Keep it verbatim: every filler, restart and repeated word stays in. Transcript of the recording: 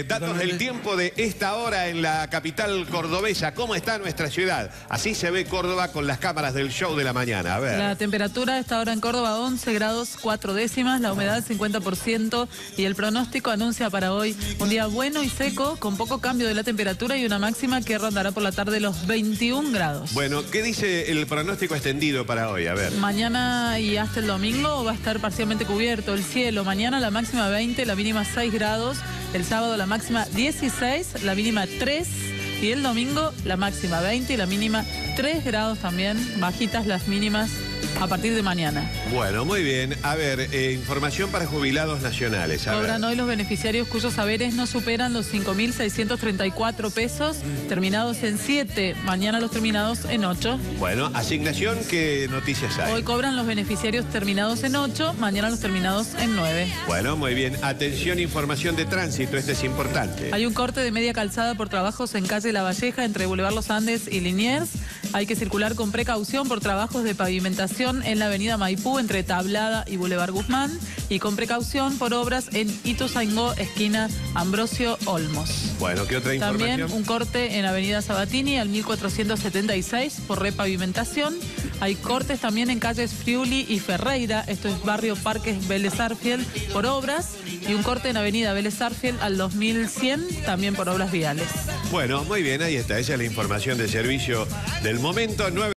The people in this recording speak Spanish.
datos del tiempo de esta hora en la capital cordobesa. ¿Cómo está nuestra ciudad? Así se ve Córdoba con las cámaras del show de la mañana. A ver. La temperatura a esta hora en Córdoba once grados cuatro décimas, la humedad cincuenta por ciento y el pronóstico anuncia para hoy un día bueno y seco con poco cambio de la temperatura y una máxima que rondará por la tarde los veintiún grados. Bueno, ¿qué dice el pronóstico extendido para hoy? A ver. Mañana y hasta el domingo va a estar parcialmente cubierto el cielo. Mañana la máxima veinte, la mínima seis grados. El sábado la máxima dieciséis, la mínima tres. Y el domingo la máxima veinte y la mínima tres grados también. Bajitas las mínimas a partir de mañana. Bueno, muy bien. A ver, eh, información para jubilados nacionales. A Cobran ver. hoy los beneficiarios cuyos saberes no superan los cinco mil seiscientos treinta y cuatro pesos, terminados en siete. Mañana los terminados en ocho. Bueno, asignación, ¿qué noticias hay? Hoy cobran los beneficiarios terminados en ocho, mañana los terminados en nueve. Bueno, muy bien. Atención, información de tránsito. Este es importante. Hay un corte de media calzada por trabajos en calle La Valleja entre Boulevard Los Andes y Liniers. Hay que circular con precaución por trabajos de pavimentación en la avenida Maipú entre Tablada y Boulevard Guzmán y con precaución por obras en Ituzaingó, esquina Ambrosio Olmos. Bueno, ¿qué otra información? También un corte en avenida Sabatini al mil cuatrocientos setenta y seis por repavimentación. Hay cortes también en calles Friuli y Ferreira, esto es barrio Parques Vélez Sarsfield, por obras, y un corte en avenida Vélez Sarsfield al dos mil cien, también por obras viales. Bueno, muy bien, ahí está. Esa es la información de servicio del momento. nueve